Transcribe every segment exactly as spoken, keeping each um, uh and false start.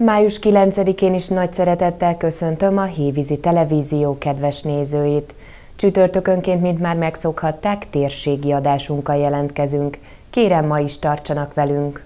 május kilencedikén is nagy szeretettel köszöntöm a Hévízi Televízió kedves nézőit. Csütörtökönként, mint már megszokhatták, térségi adásunkkal jelentkezünk. Kérem, ma is tartsanak velünk!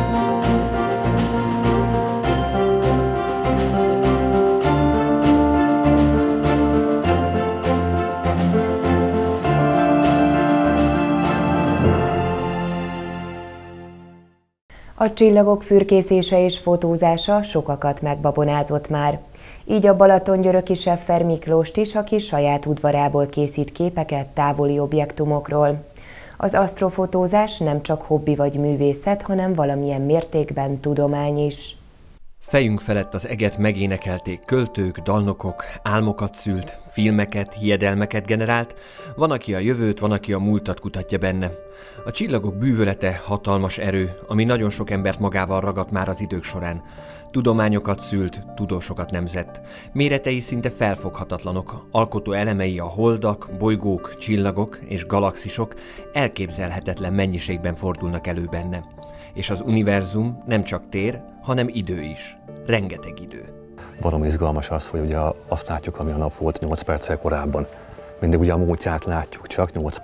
A csillagok fürkészése és fotózása sokakat megbabonázott már. Így a balatongyöröki Seffer Miklóst is, aki saját udvarából készít képeket távoli objektumokról. Az asztrofotózás nem csak hobbi vagy művészet, hanem valamilyen mértékben tudomány is. Fejünk felett az eget megénekelték költők, dalnokok, álmokat szült, filmeket, hiedelmeket generált, van, aki a jövőt, van, aki a múltat kutatja benne. A csillagok bűvölete hatalmas erő, ami nagyon sok embert magával ragadt már az idők során. Tudományokat szült, tudósokat nemzett. Méretei szinte felfoghatatlanok, alkotó elemei a holdak, bolygók, csillagok és galaxisok elképzelhetetlen mennyiségben fordulnak elő benne. És az univerzum nem csak tér, hanem idő is. Rengeteg idő. Baromi izgalmas az, hogy ugye azt látjuk, ami a nap volt nyolc perccel korábban. Mindig ugye a múltját látjuk, csak nyolc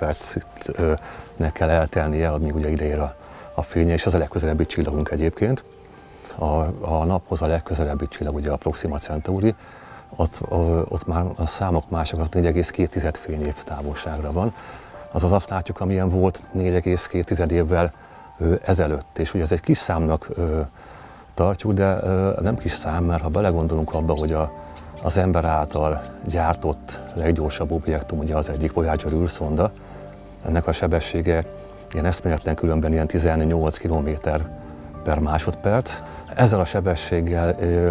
percnek kell eltelnie, amíg ugye ideér a, a fénye, és az a legközelebbi csillagunk egyébként. A, a naphoz a legközelebbi csillag ugye a Proxima Centauri, ott, ott már a számok mások, az négy egész két fényév távolságra van. Azaz azt látjuk, amilyen volt négy egész két évvel ezelőtt, és ugye ez egy kis számnak ö, tartjuk, de ö, nem kis szám, mert ha belegondolunk abba, hogy a, az ember által gyártott leggyorsabb objektum, ugye az egyik Voyager űrszonda, ennek a sebessége ilyen eszméletlen különben ilyen tizennyolc kilométer per másodperc. Ezzel a sebességgel ö,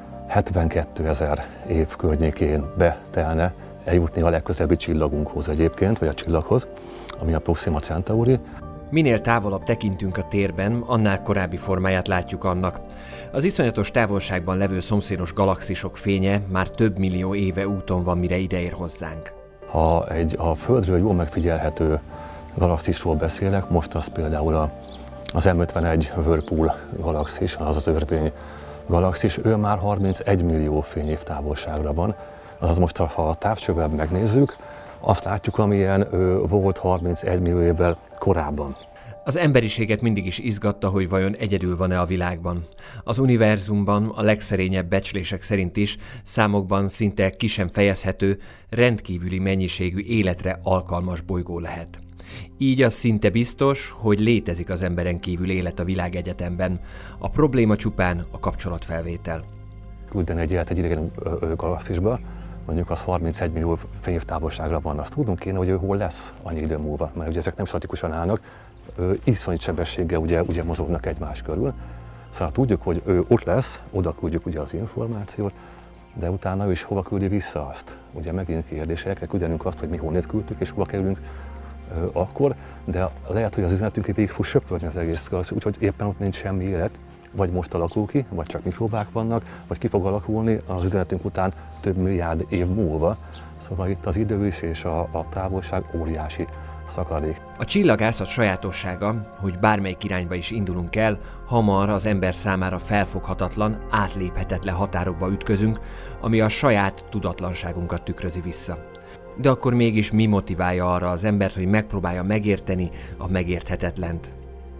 hetvenkétezer év környékén betelne eljutni a legközelebbi csillagunkhoz egyébként, vagy a csillaghoz, ami a Proxima Centauri. Minél távolabb tekintünk a térben, annál korábbi formáját látjuk annak. Az iszonyatos távolságban levő szomszédos galaxisok fénye már több millió éve úton van, mire ideér hozzánk. Ha egy a Földről jól megfigyelhető galaxisról beszélek, most az például a, az M ötvenegy Whirlpool galaxis, az az örvény galaxis, ő már harmincegy millió fényév távolságra van. Azaz most, ha a távcsővel megnézzük, azt látjuk, amilyen ő volt harmincegy millió évvel korábban. Az emberiséget mindig is izgatta, hogy vajon egyedül van-e a világban. Az univerzumban a legszerényebb becslések szerint is számokban szinte ki sem fejezhető, rendkívüli mennyiségű életre alkalmas bolygó lehet. Így az szinte biztos, hogy létezik az emberen kívül élet a világegyetemben. A probléma csupán a kapcsolatfelvétel. Küldeni egy élet egy idegen galaxisba, mondjuk az harmincegy millió fényév távolságra van, azt tudnunk kéne, hogy ő hol lesz annyi idő múlva, mert ugye ezek nem statikusan állnak, iszonyat sebességgel ugye, ugye mozognak egymás körül. Szóval tudjuk, hogy ő ott lesz, oda küldjük ugye az információt, de utána ő is hova küldi vissza azt. Ugye megint kérdések, kell küldenünk azt, hogy mi honnét küldtük és hova kerülünk ö, akkor, de lehet, hogy az üzenetünk végig fog söpörni az egész galaxis, úgyhogy éppen ott nincs semmi élet, vagy most alakul ki, vagy csak mikróbák vannak, vagy ki fog alakulni az üzenetünk után több milliárd év múlva. Szóval itt az idő is és a, a távolság óriási szakadék. A csillagászat sajátossága, hogy bármelyik irányba is indulunk el, hamar az ember számára felfoghatatlan, átléphetetlen határokba ütközünk, ami a saját tudatlanságunkat tükrözi vissza. De akkor mégis mi motiválja arra az embert, hogy megpróbálja megérteni a megérthetetlent?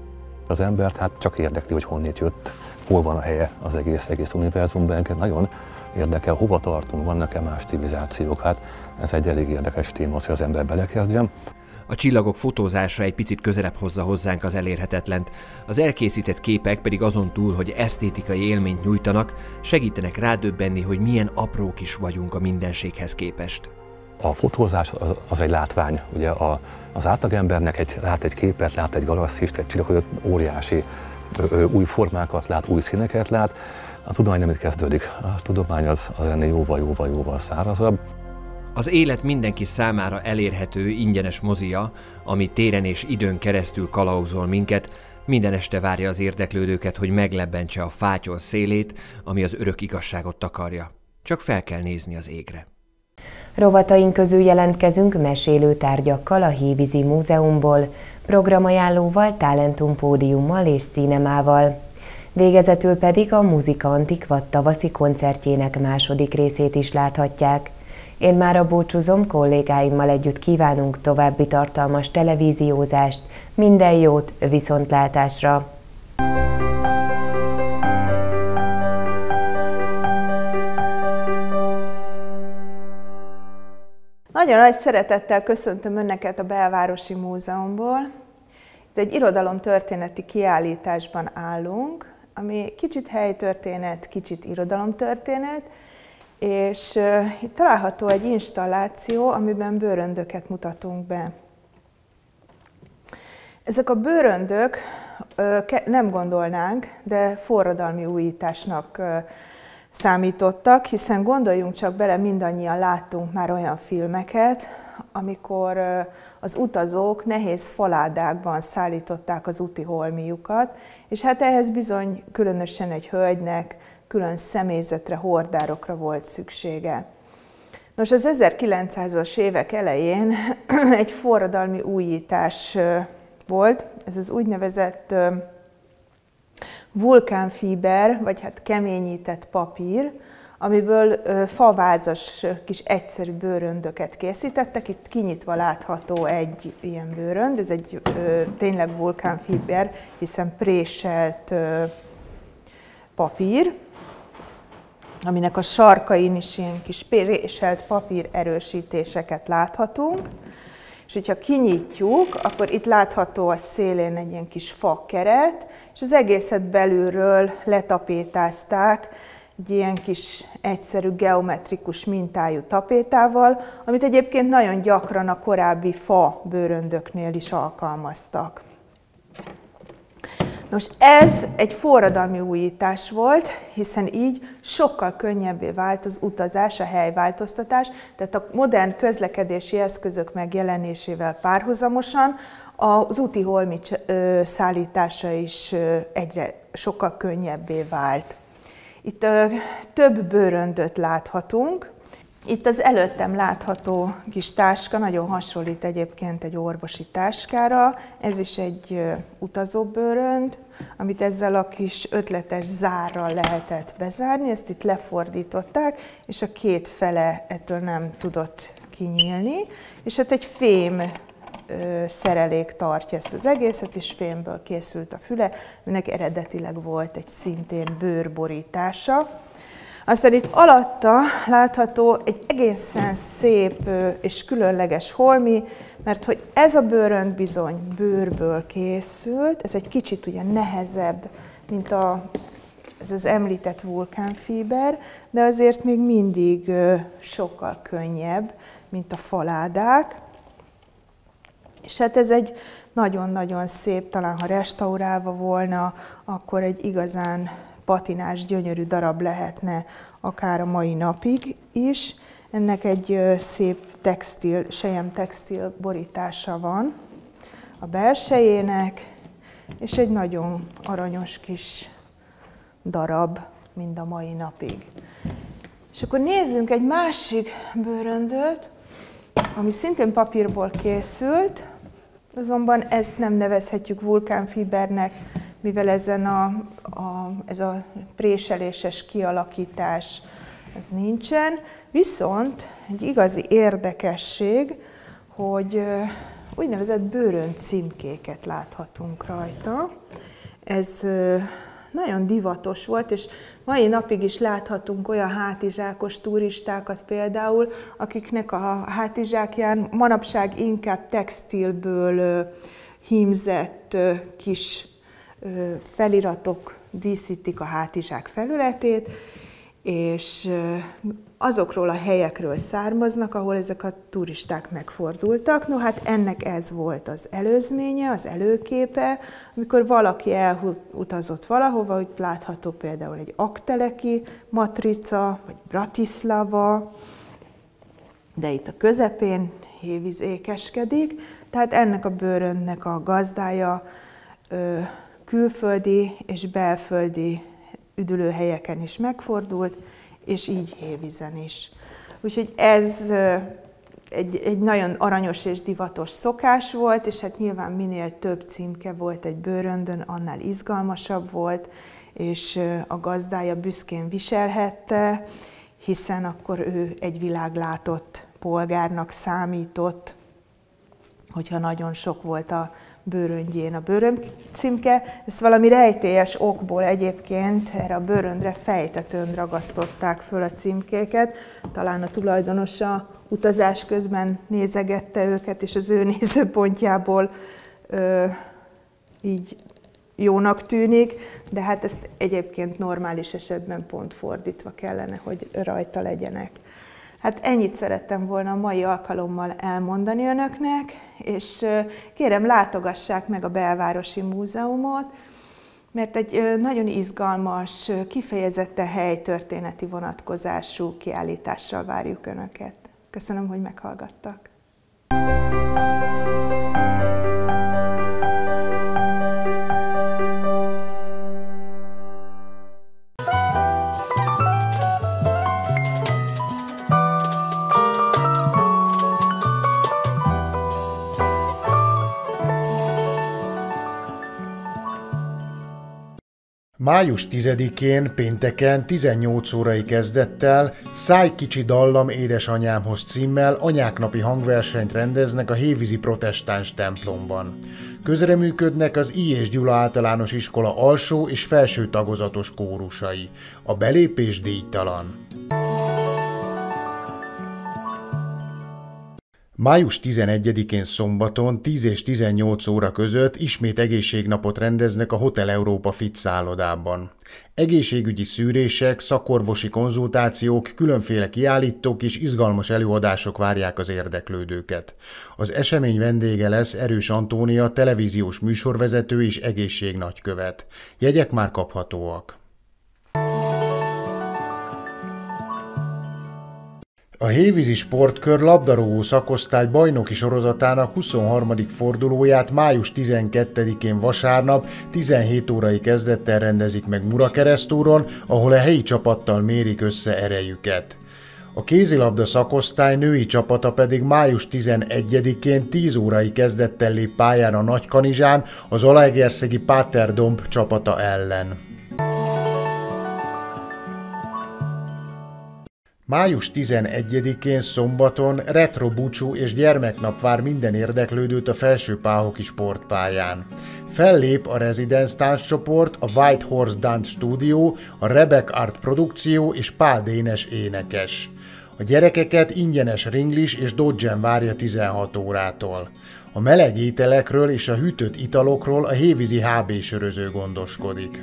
Az embert hát csak érdekli, hogy honnét jött, hol van a helye az egész, egész univerzumban, engem nagyon érdekel, hova tartunk, vannak-e más civilizációk, hát ez egy elég érdekes téma, az, hogy az ember belekezdjen. A csillagok fotózása egy picit közelebb hozza hozzánk az elérhetetlent, az elkészített képek pedig azon túl, hogy esztétikai élményt nyújtanak, segítenek rádöbbenni, hogy milyen aprók is vagyunk a mindenséghez képest. A fotózás az, az egy látvány, ugye a, az átlagembernek egy, lát egy képet, lát egy galaxist, egy csillagot, óriási ö, ö, új formákat lát, új színeket lát. A tudomány nem itt kezdődik, a tudomány az, az ennél jóval-jóval-jóval szárazabb. Az élet mindenki számára elérhető, ingyenes mozia, ami téren és időn keresztül kalauzol minket, minden este várja az érdeklődőket, hogy meglebbentse a fátyol szélét, ami az örök igazságot takarja. Csak fel kell nézni az égre. Rovataink közül jelentkezünk mesélő tárgyakkal a Hévízi Múzeumból, programajánlóval, talentumpódiummal és színemával. Végezetül pedig a Muzika Antiqvat tavaszi koncertjének második részét is láthatják. Én mára búcsúzom, kollégáimmal együtt kívánunk további tartalmas televíziózást, minden jót, viszontlátásra! Nagyon nagy szeretettel köszöntöm Önöket a Belvárosi Múzeumból. Itt egy irodalomtörténeti kiállításban állunk, ami kicsit helytörténet, kicsit irodalomtörténet, és uh, itt található egy installáció, amiben bőröndöket mutatunk be. Ezek a bőröndök uh, nem gondolnánk, de forradalmi újításnak uh, számítottak, hiszen gondoljunk csak bele, mindannyian láttunk már olyan filmeket, amikor uh, az utazók nehéz faládákban szállították az úti holmiukat, és hát ehhez bizony különösen egy hölgynek külön személyzetre, hordárokra volt szüksége. Nos, az ezerkilencszázas évek elején egy forradalmi újítás volt, ez az úgynevezett vulkánfíber, vagy hát keményített papír, amiből favázas kis egyszerű bőröndöket készítettek. Itt kinyitva látható egy ilyen bőrönd, ez egy tényleg vulkánfíber, hiszen préselt papír, aminek a sarkain is ilyen kis préselt papír erősítéseket láthatunk. És hogyha kinyitjuk, akkor itt látható a szélén egy ilyen kis fakeret, és az egészet belülről letapétázták egy ilyen kis egyszerű geometrikus mintájú tapétával, amit egyébként nagyon gyakran a korábbi fa bőröndöknél is alkalmaztak. Nos, ez egy forradalmi újítás volt, hiszen így sokkal könnyebbé vált az utazás, a helyváltoztatás, tehát a modern közlekedési eszközök megjelenésével párhuzamosan az úti holmi szállítása is egyre sokkal könnyebbé vált. Itt több bőröndöt láthatunk. Itt az előttem látható kis táska nagyon hasonlít egyébként egy orvosi táskára. Ez is egy utazóbőrönd, amit ezzel a kis ötletes zárral lehetett bezárni. Ezt itt lefordították, és a két fele ettől nem tudott kinyílni. És hát egy fém szerelék tartja ezt az egészet, és fémből készült a füle, aminek eredetileg volt egy szintén bőrborítása. Aztán itt alatta látható egy egészen szép és különleges holmi, mert hogy ez a bőrönd bizony bőrből készült, ez egy kicsit ugye nehezebb, mint a, ez az említett vulkánfíber, de azért még mindig sokkal könnyebb, mint a faládák. És hát ez egy nagyon-nagyon szép, talán ha restaurálva volna, akkor egy igazán patinás, gyönyörű darab lehetne akár a mai napig is. Ennek egy szép textil, selyem textil borítása van a belsejének, és egy nagyon aranyos kis darab mind a mai napig. És akkor nézzünk egy másik bőröndöt, ami szintén papírból készült, azonban ezt nem nevezhetjük vulkánfíbernek, mivel ezen a, a, ez a préseléses kialakítás az nincsen. Viszont egy igazi érdekesség, hogy úgynevezett bőrönd címkéket láthatunk rajta. Ez nagyon divatos volt, és mai napig is láthatunk olyan hátizsákos turistákat például, akiknek a hátizsákján manapság inkább textilből hímzett kis feliratok díszítik a hátizsák felületét, és azokról a helyekről származnak, ahol ezek a turisták megfordultak. No, hát ennek ez volt az előzménye, az előképe, amikor valaki elutazott valahova, hogy látható például egy Aggteleki matrica, vagy Bratislava, de itt a közepén Hévíz ékeskedik, tehát ennek a bőröndnek a gazdája ö, külföldi és belföldi üdülőhelyeken is megfordult, és így Hévízen is. Úgyhogy ez egy, egy nagyon aranyos és divatos szokás volt, és hát nyilván minél több címke volt egy bőröndön, annál izgalmasabb volt, és a gazdája büszkén viselhette, hiszen akkor ő egy világlátott polgárnak számított, hogyha nagyon sok volt a bőröngyén a bőrönd címke. Ezt valami rejtélyes okból egyébként erre a bőröndre fejtetőn ragasztották föl a címkéket. Talán a tulajdonosa utazás közben nézegette őket, és az ő nézőpontjából ö, így jónak tűnik, de hát ezt egyébként normális esetben pont fordítva kellene, hogy rajta legyenek. Hát ennyit szerettem volna a mai alkalommal elmondani önöknek, és kérem, látogassák meg a Belvárosi Múzeumot, mert egy nagyon izgalmas, kifejezetten helytörténeti vonatkozású kiállítással várjuk önöket. Köszönöm, hogy meghallgattak. május tizedikén, pénteken tizennyolc órai kezdettel Száj kicsi dallam édesanyámhoz címmel anyáknapi hangversenyt rendeznek a Hévízi Protestáns templomban. Közreműködnek az I. és Gyula Általános Iskola alsó és felső tagozatos kórusai. A belépés díjtalan. május tizenegyedikén szombaton tíz és tizennyolc óra között ismét egészségnapot rendeznek a Hotel Európa Fit szállodában. Egészségügyi szűrések, szakorvosi konzultációk, különféle kiállítók és izgalmas előadások várják az érdeklődőket. Az esemény vendége lesz Erős Antónia, televíziós műsorvezető és egészségnagykövet. Jegyek már kaphatóak. A Hévízi Sportkör labdarúgó szakosztály bajnoki sorozatának huszonharmadik fordulóját május tizenkettedikén vasárnap tizenhét órai kezdettel rendezik meg Murakeresztúron, ahol a helyi csapattal mérik össze erejüket. A kézilabda szakosztály női csapata pedig május tizenegyedikén tíz órai kezdettel lép pályára Nagykanizsán az zalaegerszegi Páterdomb csapata ellen. május tizenegyedikén szombaton retro búcsú és gyermeknap vár minden érdeklődőt a Felsőpáhoki sportpályán. Fellép a Residence tánccsoport, a White Horse Dance Studio, a Rebek Art produkció és Pál Dénes énekes. A gyerekeket ingyenes ringlis és dodgen várja tizenhat órától. A meleg ételekről és a hűtött italokról a hévízi há bé söröző gondoskodik.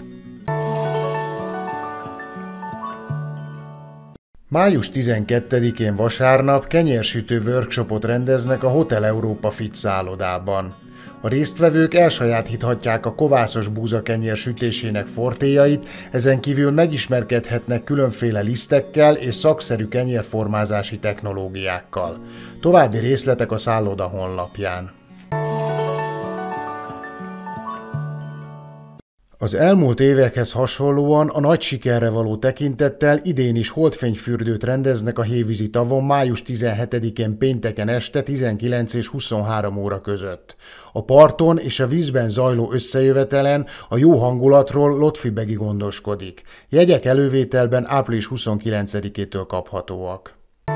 május tizenkettedikén vasárnap kenyérsütő workshopot rendeznek a Hotel Európa Fit szállodában. A résztvevők elsajátíthatják a kovászos búzakenyér sütésének fortéjait, ezen kívül megismerkedhetnek különféle lisztekkel és szakszerű kenyérformázási technológiákkal. További részletek a szálloda honlapján. Az elmúlt évekhez hasonlóan a nagy sikerre való tekintettel idén is holdfényfürdőt rendeznek a Hévízi tavon május tizenhetedikén pénteken este tizenkilenc és huszonhárom óra között. A parton és a vízben zajló összejövetelen a jó hangulatról Lotfi Begi gondoskodik. Jegyek elővételben április huszonkilencedikétől kaphatóak.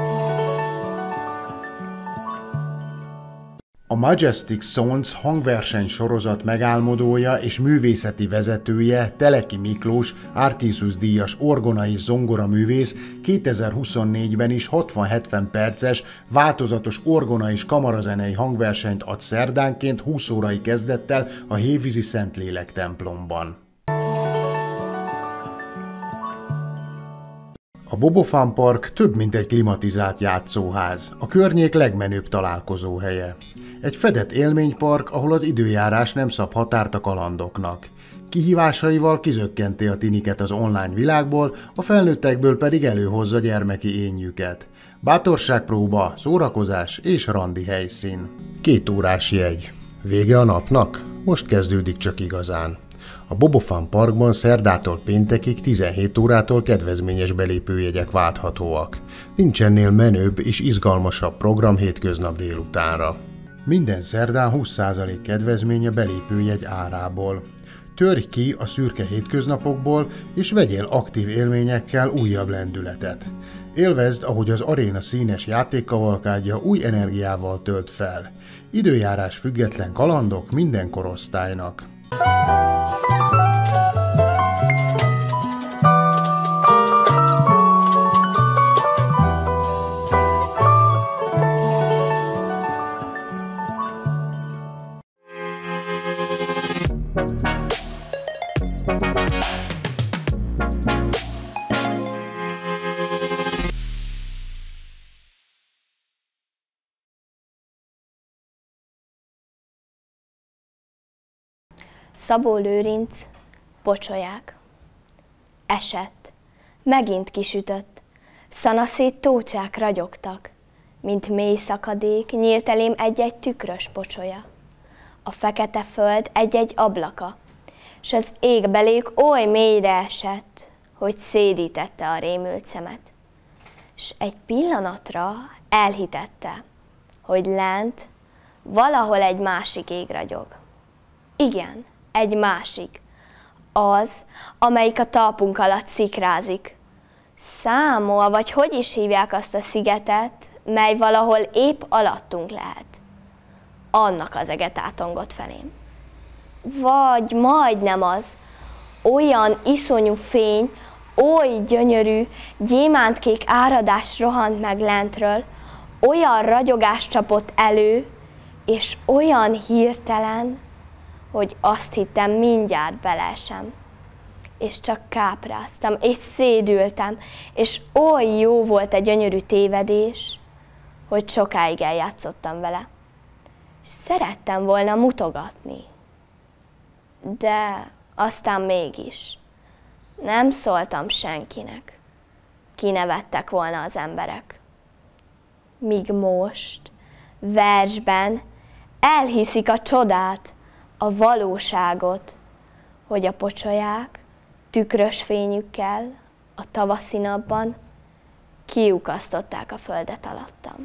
A Majestic Sounds hangverseny sorozat megálmodója és művészeti vezetője Teleki Miklós, Artisus díjas orgona és zongora művész kétezer-huszonnégyben is hatvan-hetven perces, változatos orgona és kamarazenei hangversenyt ad szerdánként húsz órai kezdettel a Hévízi Szentlélek templomban. A Bobofan Park több mint egy klimatizált játszóház, a környék legmenőbb találkozóhelye. Egy fedett élménypark, ahol az időjárás nem szab határt a kalandoknak. Kihívásaival kizökkenti a tiniket az online világból, a felnőttekből pedig előhozza gyermeki énjüket. Bátorságpróba, szórakozás és randi helyszín. Két órás jegy. Vége a napnak? Most kezdődik csak igazán. A Bobofan Parkban szerdától péntekig tizenhét órától kedvezményes belépőjegyek válthatóak. Nincs ennél menőbb és izgalmasabb program hétköznap délutánra. Minden szerdán húsz százalék kedvezmény a belépőjegy árából. Törj ki a szürke hétköznapokból, és vegyél aktív élményekkel újabb lendületet. Élvezd, ahogy az aréna színes játékkavalkádja új energiával tölt fel. Időjárás független kalandok minden korosztálynak. Szabó Lőrinc, pocsolyák. Esett, megint kisütött, szanaszét tócsák ragyogtak, mint mély szakadék nyílt elém egy-egy tükrös pocsolya. A fekete föld egy-egy ablaka, s az égbelék oly mélyre esett, hogy szédítette a rémült szemet. S egy pillanatra elhitette, hogy lent valahol egy másik ég ragyog. Igen, egy másik, az, amelyik a talpunk alatt szikrázik. Számoa, vagy hogy is hívják azt a szigetet, mely valahol épp alattunk lehet. Annak az ege tátongott felém. Vagy majdnem az, olyan iszonyú fény, oly gyönyörű, gyémántkék áradás rohant meg lentről, olyan ragyogás csapott elő, és olyan hirtelen, hogy azt hittem, mindjárt beleesem. És csak kápráztam, és szédültem, és oly jó volt a gyönyörű tévedés, hogy sokáig eljátszottam vele. És szerettem volna mutogatni. De aztán mégis nem szóltam senkinek. Kinevettek volna az emberek. Míg most, versben elhiszik a csodát, a valóságot, hogy a pocsolyák tükrös fényükkel a tavaszi napban kiukasztották a földet alattam.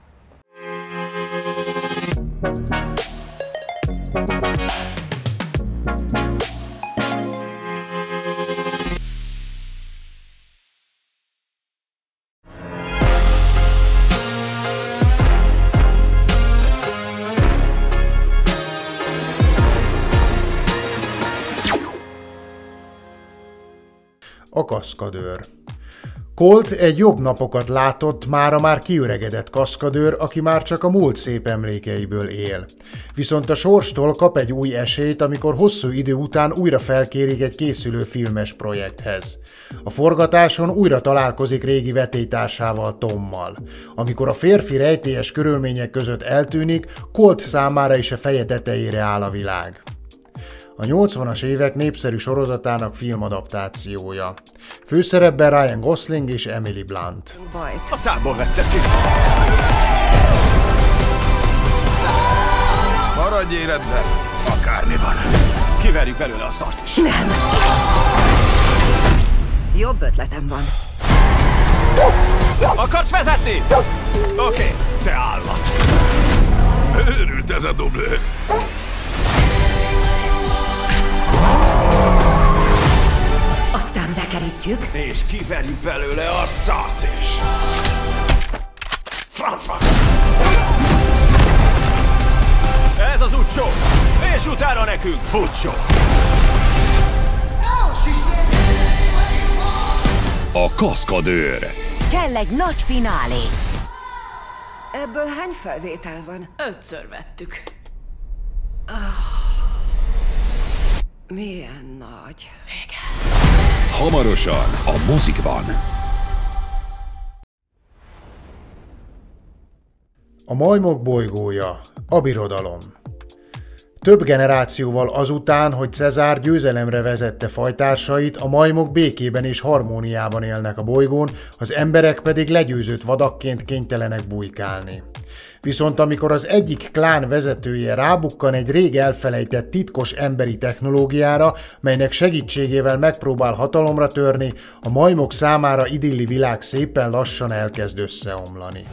A kaszkadőr. Colt egy jobb napokat látott, mára már kiöregedett kaszkadőr, aki már csak a múlt szép emlékeiből él. Viszont a sorstól kap egy új esélyt, amikor hosszú idő után újra felkérik egy készülő filmes projekthez. A forgatáson újra találkozik régi vetélytársával, Tommal. Amikor a férfi rejtélyes körülmények között eltűnik, Colt számára is a feje tetejére áll a világ. A nyolcvanas évek népszerű sorozatának filmadaptációja. Főszerepben Ryan Gosling és Emily Blunt. A számból vetted ki! Maradj életben, akármi van. Kiverjük belőle a szart is. Nem! Jobb ötletem van. Akarsz vezetni? Oké, okay, te állat. Őrült ez a dublőr. Aztán bekerítjük. És kiverjük belőle a szart is. Francba! Ez az útsó, és utána nekünk futsó. A kaszkadőr. Kell egy nagy finálé. Ebből hány felvétel van? Ötször vettük. Oh. Milyen nagy. Igen. Hamarosan a mozikban. A majmok bolygója. A birodalom. Több generációval azután, hogy Cezár győzelemre vezette fajtársait, a majmok békében és harmóniában élnek a bolygón, az emberek pedig legyőzött vadakként kénytelenek bujkálni. Viszont amikor az egyik klán vezetője rábukkan egy rég elfelejtett titkos emberi technológiára, melynek segítségével megpróbál hatalomra törni, a majmok számára idilli világ szépen lassan elkezd összeomlani.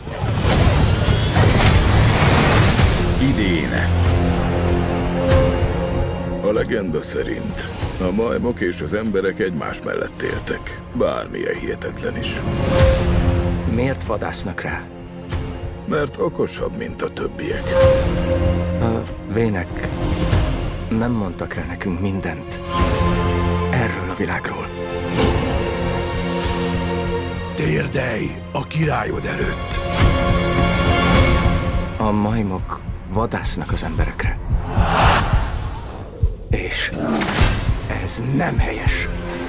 Idén A legenda szerint a majmok és az emberek egymás mellett éltek, bármilyen hihetetlen is. Miért vadásznak rá? Mert okosabb, mint a többiek. A vének nem mondtak el nekünk mindent erről a világról. Térdelj a királyod előtt! A majmok vadásznak az emberekre. És ez nem helyes.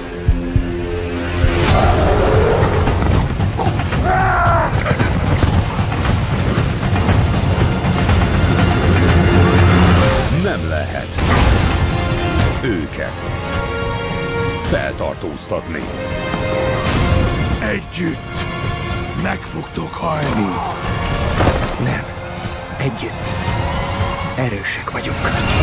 Nem lehet őket feltartóztatni. Együtt meg fogtok halni. Nem. Együtt erősek vagyunk.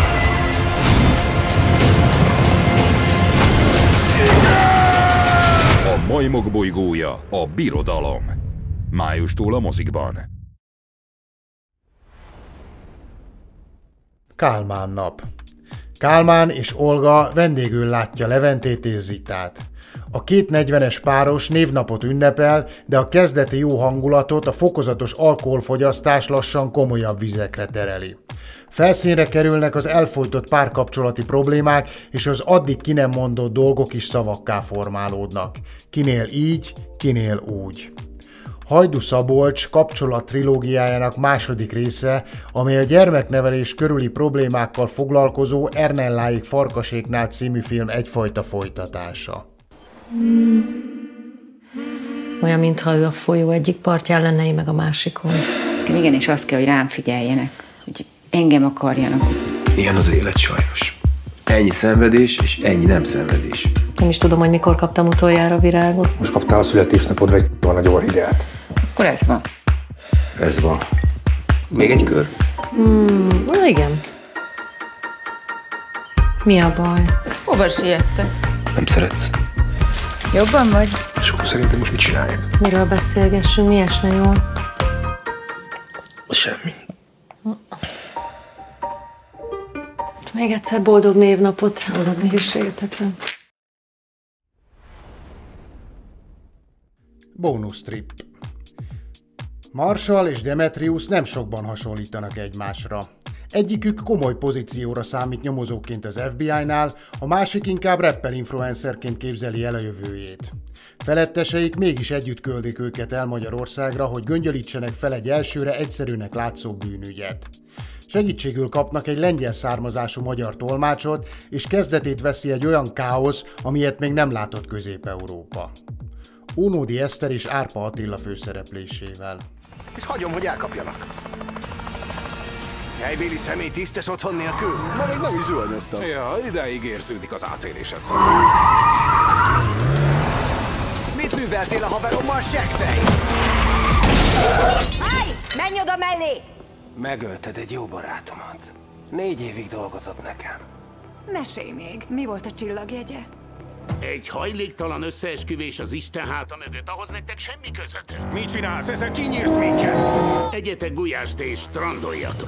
A Majmok bolygója, a birodalom. Májustól a mozikban. Kálmán nap. Kálmán és Olga vendégül látja Leventét és Zitát. A két negyvenes páros névnapot ünnepel, de a kezdeti jó hangulatot a fokozatos alkoholfogyasztás lassan komolyabb vizekre tereli. Felszínre kerülnek az elfojtott párkapcsolati problémák, és az addig ki nem mondott dolgok is szavakká formálódnak. Kinél így, kinél úgy. Hajdú Szabolcs kapcsolat trilógiájának második része, amely a gyermeknevelés körüli problémákkal foglalkozó Ernelláik Farkaséknál című film egyfajta folytatása. Olyan, mintha ő a folyó egyik partján lenne, én meg a másikon. Igen, és azt kell, hogy rám figyeljenek, hogy engem akarjanak. Ilyen az élet sajnos. Ennyi szenvedés, és ennyi nem szenvedés. Nem is tudom, hogy mikor kaptam utoljára virágot. Most kaptál a születésnapodra egy van nagy orhideát. Akkor ez van. Ez van. Még egy kör? Hmm, na igen. Mi a baj? Hova siettek? Nem szeretsz? Jobban vagy? És akkor szerintem most mit csináljak? Miről beszélgessünk? Mi esne jól? Semmi. Még egyszer boldog névnapot. Boldog egészségetekre. Bónusz trip. Marshall és Demetrius nem sokban hasonlítanak egymásra. Egyikük komoly pozícióra számít nyomozóként az ef bé i-nál, a másik inkább rappel influencerként képzeli el a jövőjét. Feletteseik mégis együtt küldik őket el Magyarországra, hogy göngyölítsenek fel egy elsőre egyszerűnek látszó bűnügyet. Segítségül kapnak egy lengyel származású magyar tolmácsot, és kezdetét veszi egy olyan káosz, amilyet még nem látott Közép-Európa. Ónódi Eszter és Árpa Attila főszereplésével. És hagyom, hogy elkapjanak. Helybéli személy tisztes otthon nélkül? Ma még nem is zuhanyoztam. Ja, ideig érződik az átélésed. Mit műveltél a haverommal, seggfej? Állj! Menj oda mellé! Megölted egy jó barátomat. Négy évig dolgozott nekem. Mesélj még, mi volt a csillagjegye? Egy hajléktalan összeesküvés az Isten háta mögött, ahhoz nektek semmi közetek. Mit csinálsz? Ezzel kinyírsz minket? Egyetek gulyást és strandoljatok.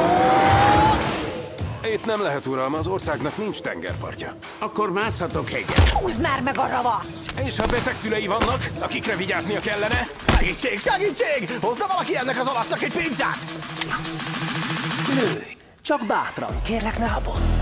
Itt nem lehet, uram, az országnak nincs tengerpartja. Akkor mászhatok hegyet. Húzd már meg a ravaszt! És ha beteg szülei vannak, akikre vigyáznia kellene? Segítség, segítség! Hozna valaki ennek az alasznak egy pizzát! Nőj! Csak bátran, kérlek, ne habozz!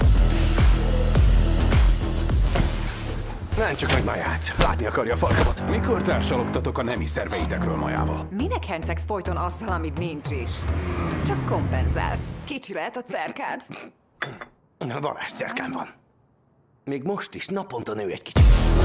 Nem csak meg Maját. Látni akarja a farkamat. Mikor társalogtatok a nemi szerveitekről Majával? Minek hencegsz folyton azzal, amit nincs is? Csak kompenzálsz. Kicsi lehet a cerkád? Na, varázs cerkám van. Még most is naponta nő egy kicsit.